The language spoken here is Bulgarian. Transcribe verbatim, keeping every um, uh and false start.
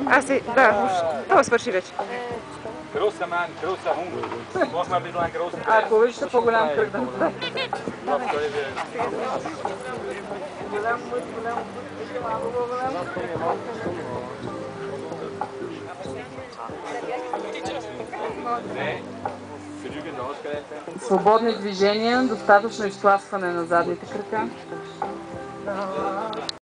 А, си, да, уж. Това свърши вече. Großer Mann, großer Hund. Mach mal ein bisschen einen großen Kreis. Ако вижте по-голям кръг да направи. Was soll ich denn? Голям мъж, голям мъж, малко по-голям. Свободни движения, достатъчно изтласкване на задните крака.